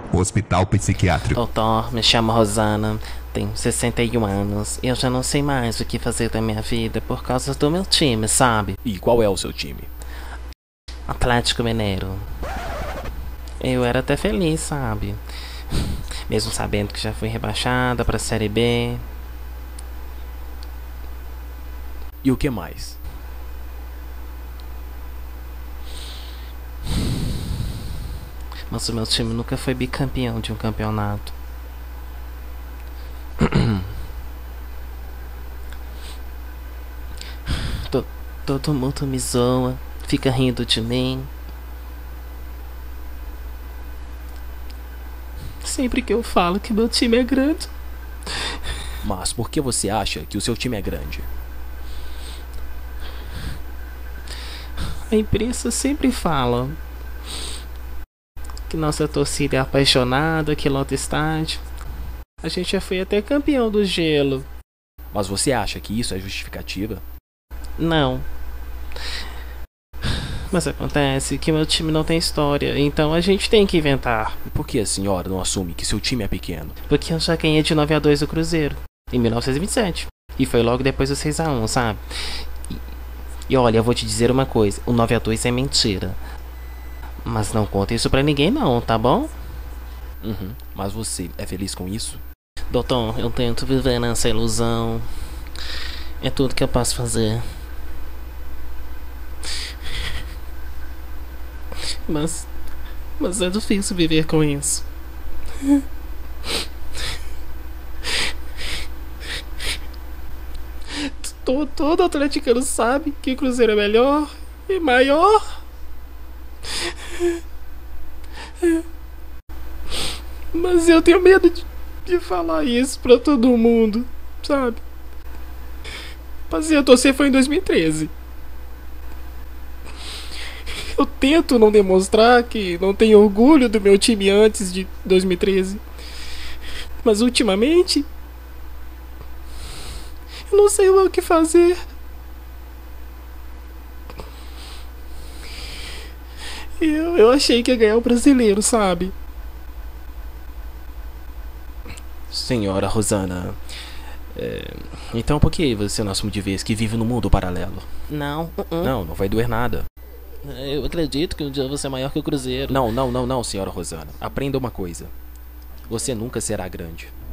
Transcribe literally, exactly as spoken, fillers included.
Hospital Psiquiátrico. Doutor, me chamo Rosana, tenho sessenta e um anos e eu já não sei mais o que fazer da minha vida por causa do meu time, sabe? E qual é o seu time? Atlético Mineiro. Eu era até feliz, sabe? Mesmo sabendo que já fui rebaixada pra Série B. E o que mais? Mas o meu time nunca foi bicampeão de um campeonato. To- Todo mundo me zoa, fica rindo de mim. Sempre que eu falo que meu time é grande. Mas por que você acha que o seu time é grande? A imprensa sempre fala que nossa torcida é apaixonada, que lota estádio. A gente já foi até campeão do gelo. Mas você acha que isso é justificativa? Não. Mas acontece que meu time não tem história, então a gente tem que inventar. E por que a senhora não assume que seu time é pequeno? Porque eu já ganhei de nove a dois do Cruzeiro, em mil novecentos e vinte e sete. E foi logo depois do seis a um, sabe? E, e olha, eu vou te dizer uma coisa, o nove a dois é mentira. Mas não conta isso pra ninguém não, tá bom? Uhum. Mas você é feliz com isso? Doutor, eu tento viver nessa ilusão. É tudo que eu posso fazer. Mas... Mas é difícil viver com isso. Todo, todo atleticano sabe que o Cruzeiro é melhor e maior. Mas eu tenho medo de, de falar isso pra todo mundo, sabe? Passei a torcer foi em dois mil e treze. Eu tento não demonstrar que não tenho orgulho do meu time antes de dois mil e treze. Mas ultimamente eu não sei o que fazer. Eu, eu achei que ia ganhar o brasileiro, sabe? Senhora Rosana, é... então por que você não assume de vez que vive no mundo paralelo? Não, uh-uh. Não, não vai doer nada. Eu acredito que um dia eu vou ser maior que o Cruzeiro. Não, não, não, não, senhora Rosana. Aprenda uma coisa. Você nunca será grande.